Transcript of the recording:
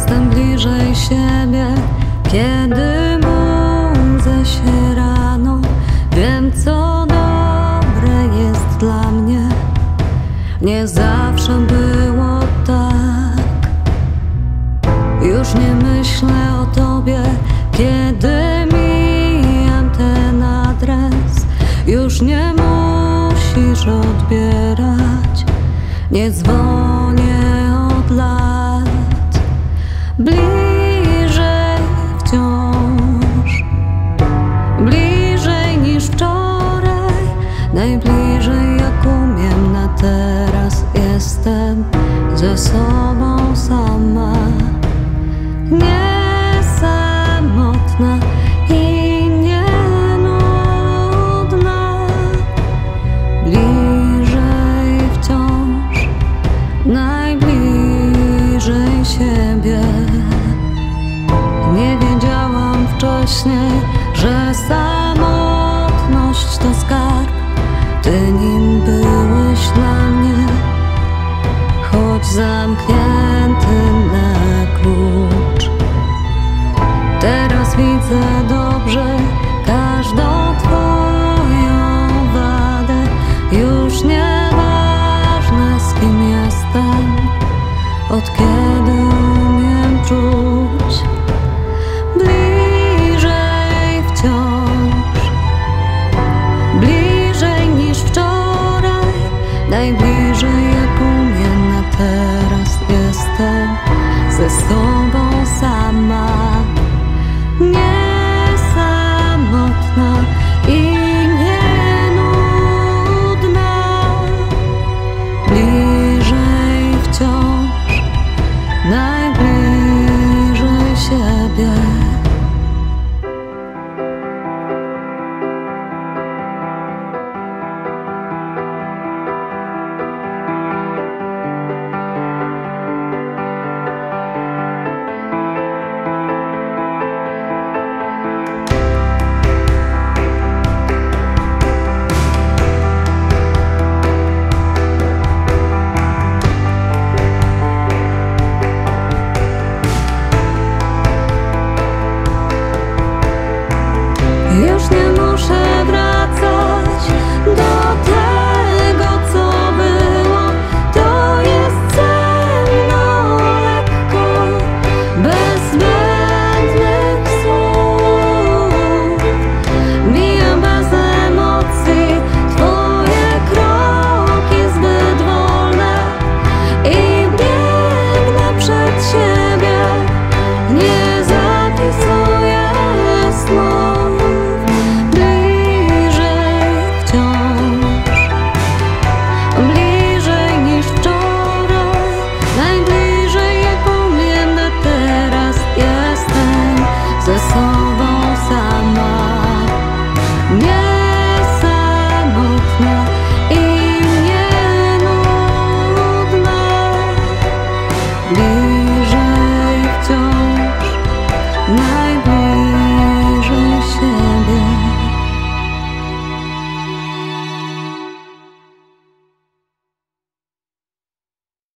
Jestem bliżej siebie, kiedy budzę się rano. Wiem, co dobre jest dla mnie. Nie zawsze było tak. Już nie myślę o tobie, kiedy mijam ten adres. Już nie musisz odbierać. Nie dzwonię od lat. Bliżej wciąż, bliżej niż wczoraj, najbliżej jak umiem na teraz. Jestem ze sobą sama, nie samotna i nie nudna. Bliżej wciąż, najbliżej siebie. Nie wiedziałam wcześniej, że samotność to skarb. Ty nim byłeś dla mnie, choć zamknięty na klucz. Teraz widzę dobrze każdą twoją wadę. Już nieważne, z kim jestem, od kiedy umiem czuć. Bliżej wciąż, bliżej niż wczoraj, najbliżej jak umiem na teraz. Jestem ze sobą